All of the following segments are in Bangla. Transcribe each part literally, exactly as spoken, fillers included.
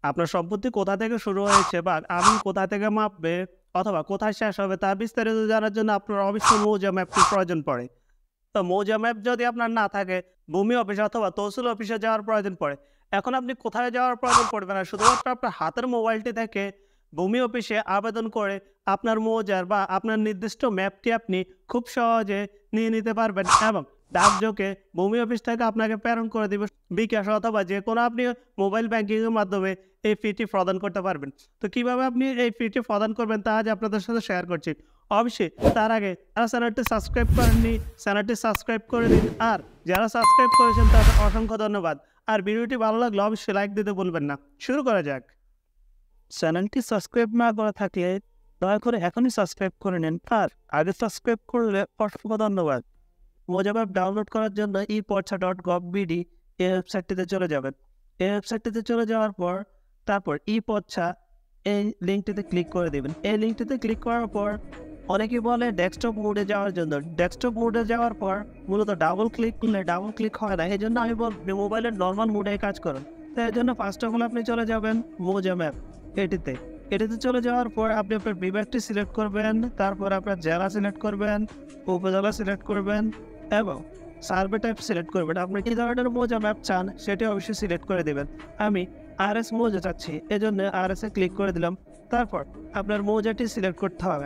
আপনার সম্পত্তি কোথা থেকে শুরু হয়েছে বা আমিন কোথা থেকে মাপবে অথবা কোথায় শেষ হবে তা বিস্তারিত জানার জন্য আপনার অবশ্যই মৌজা ম্যাপটির প্রয়োজন পড়ে। তো মৌজা ম্যাপ যদি আপনার না থাকে, ভূমি অফিস অথবা তহসিল অফিসে যাওয়ার প্রয়োজন পড়ে। এখন আপনি কোথায় যাওয়ার প্রয়োজন পড়বে না, শুধুমাত্র আপনার হাতের মোবাইলটি থেকে ভূমি অফিসে আবেদন করে আপনার মৌজার বা আপনার নির্দিষ্ট ম্যাপটি আপনি খুব সহজে নিয়ে নিতে পারবেন এবং ডাকযোগে ভূমি অফিস থেকে আপনাকে প্রেরণ করে দিবে বিকাশ অথবা যে কোনো আপনি মোবাইল ব্যাংকিংয়ের মাধ্যমে এই ফিটি প্রদান করতে পারবেন। তো কীভাবে আপনি এই ফিটি প্রদান করবেন তা আজ আপনাদের সাথে শেয়ার করছি। অবশ্যই তার আগে যারা চ্যানেলটি সাবস্ক্রাইব করেননি চ্যানেলটি সাবস্ক্রাইব করে দিন, আর যারা সাবস্ক্রাইব করেছেন তাদের অসংখ্য ধন্যবাদ। আর ভিডিওটি ভালো লাগলে অবশ্যই লাইক দিতে ভুলবেন না। শুরু করা যাক। চ্যানেলটি সাবস্ক্রাইব না করা থাকলে দয়া করে এখনই সাবস্ক্রাইব করে নিন, আর আগে সাবস্ক্রাইব করলে অসংখ্য ধন্যবাদ। মৌজা ম্যাপ ডাউনলোড করার জন্য ই পর্চা ডট গভ বিডি এই ওয়েবসাইটটিতে চলে যাবেন। এই ওয়েবসাইটটিতে চলে যাওয়ার পর তারপর ই পর্চা এই লিঙ্কটিতে ক্লিক করে দেবেন। এই লিঙ্কটিতে ক্লিক করার পর অনেকেই বলে ডেস্কটপ মোডে যাওয়ার জন্য। ডেস্কটপ মোডে যাওয়ার পর মূলত ডাবল ক্লিক করলে ডাবল ক্লিক হয় না, এই জন্য আমি বলব মোবাইলের নর্মাল মোডে কাজ করুন। তো এর জন্য ফার্স্ট অফ অল আপনি চলে যাবেন মৌজা ম্যাপ এটিতে। এটিতে চলে যাওয়ার পর আপনি আপনার বিভাগটি সিলেক্ট করবেন, তারপর আপনার জেলা সিলেক্ট করবেন, উপজেলা সিলেক্ট করবেন এবং সার্ভে টাইপ সিলেক্ট করবেন। আপনি কী ধরনের মৌজা ম্যাপ চান সেটি অবশ্যই সিলেক্ট করে দেবেন। আমি আর এস মৌজা চাচ্ছি, এজন্য আর এস এ ক্লিক করে দিলাম। তারপর আপনার মৌজাটি সিলেক্ট করতে হবে।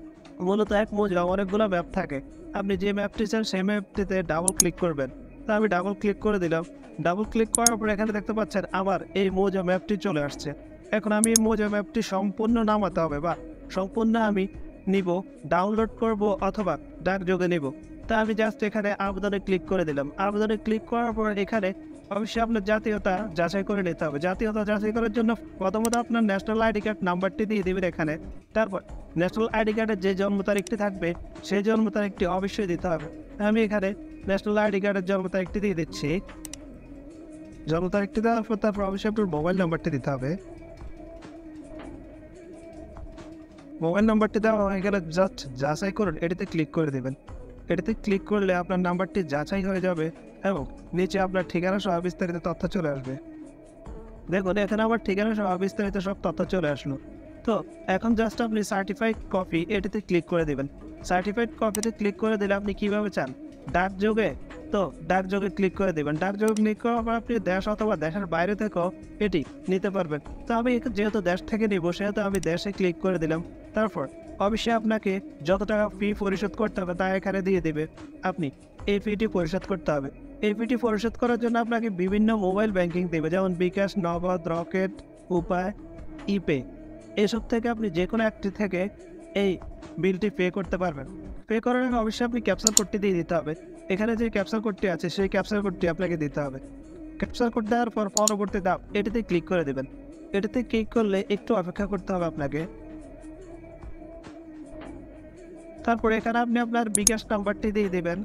মূলত এক মৌজা অনেকগুলো ম্যাপ থাকে, আপনি যে ম্যাপটি চান সেই ম্যাপটিতে ডাবল ক্লিক করবেন। তো আমি ডাবল ক্লিক করে দিলাম। ডাবল ক্লিক করার পর এখানে দেখতে পাচ্ছেন আমার এই মৌজা ম্যাপটি চলে আসছে। এখন আমি এই মৌজা ম্যাপটি সম্পূর্ণ নামাতে হবে বা সম্পূর্ণ আমি নিব, ডাউনলোড করব অথবা ডাকযোগে নিব। তা আমি জাস্ট এখানে আবেদনে ক্লিক করে দিলাম। আবেদনে ক্লিক করার পর এখানে অবশ্যই আপনার জাতীয়তা যাচাই করে নিতে হবে। জাতীয়তা যাচাই করার জন্য প্রথমত আপনার ন্যাশনাল আইডি কার্ড নাম্বারটি দিয়ে দেবেন এখানে। তারপর ন্যাশনাল আইডি কার্ডের যে জন্ম তারিখটি থাকবে সেই জন্ম তারিখটি অবশ্যই দিতে হবে। আমি এখানে ন্যাশনাল আইডি কার্ডের জন্ম তারিখটি দিয়ে দিচ্ছি। জন্ম তারিখটি দেওয়ার পর তারপর অবশ্যই আপনার মোবাইল নাম্বারটি দিতে হবে। মোবাইল নাম্বারটি দেওয়া হয়ে গেলে জাস্ট যাচাই করুন, এটিতে ক্লিক করে দেবেন। এটিতে ক্লিক করলে আপনার নাম্বারটি যাচাই হয়ে যাবে এবং নিচে আপনার ঠিকানা সহ বিস্তারিত তথ্য চলে আসবে। দেখুন এখানে আমার ঠিকানা সহ বিস্তারিত সব তথ্য চলে আসলো। তো এখন জাস্ট আপনি সার্টিফাইড কপি এটিতে ক্লিক করে দেবেন। সার্টিফাইড কপিতে ক্লিক করে দিলে আপনি কীভাবে চান ডাকযোগে, তো ডাকযোগে ক্লিক করে দেবেন। ডাকযোগে ক্লিক করার পর আপনি দেশ অথবা দেশের বাইরে থেকেও এটি নিতে পারবেন। তো আমি যেহেতু দেশ থেকে নিব সেহেতু আমি দেশে ক্লিক করে দিলাম। তারপর অবশ্যই আপনাকে যত টাকা ফি পরিশোধ করতে হবে তা এখানে দিয়ে দেবে। আপনি এই ফিটি পরিশোধ করতে হবে। এই ফিটি পরিশোধ করার জন্য আপনাকে বিভিন্ন মোবাইল ব্যাংকিং দেবে, যেমন বিকাশ, নগদ, রকেট, উপায়, ইপে। এসব থেকে আপনি যে কোনো একটি থেকে এই বিলটি পে করতে পারবেন। পে করার আগে অবশ্যই আপনি ক্যাপচার কোডটি দিয়ে দিতে হবে। এখানে যে ক্যাপচার কোডটি আছে সেই ক্যাপচার কোডটি আপনাকে দিতে হবে। ক্যাপচার কোড দেওয়ার পর পরবর্তী ধাপ এটিতে ক্লিক করে দেবেন। এটিতে ক্লিক করলে একটু অপেক্ষা করতে হবে আপনাকে। তারপর এখানে আপনি আপনার বিকাশ নাম্বারটি দিয়ে দেবেন।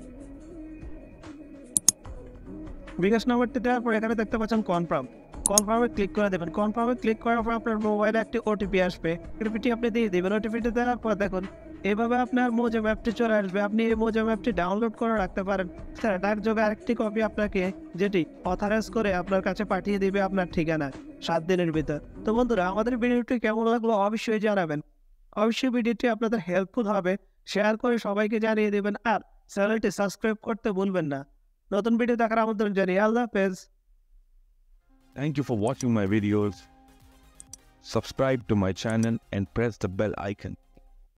বিকাশ নাম্বারটি দেওয়ার পর এখানে দেখতে পাচ্ছেন কনফার্ম, কনফার্মে ক্লিক করে দেবেন। কনফার্মে ক্লিক করার পর আপনার মোবাইলে একটি ওটিপি আসবে, ওটিপিটি আপনি দিয়ে দেবেন। ওটিপিটি দেওয়ার পর দেখুন এভাবে আপনার মৌজা ম্যাপটি চলে আসবে। আপনি এই মৌজা ম্যাপটি ডাউনলোড করে রাখতে পারেন। স্যার ডাকযোগে আরেকটি কপি আপনাকে যেটি অথরাইজ করে আপনার কাছে পাঠিয়ে দেবে আপনার ঠিকানায় সাত দিনের ভিতর। তো বন্ধুরা, আমাদের ভিডিওটি কেমন লাগলো অবশ্যই জানাবেন। অবশ্যই ভিডিওটি আপনাদের হেল্পফুল হবে, শেয়ার করে সবাইকে জানিয়ে দেবেন, আর চ্যানেলটি সাবস্ক্রাইব করতে ভুলবেন না। নতুন ভিডিও দেখার আমন্ত্রণ জানিয়ে আল্লাহ হাফেজ। Thank you for watching my videos. Subscribe to my channel and press the bell icon.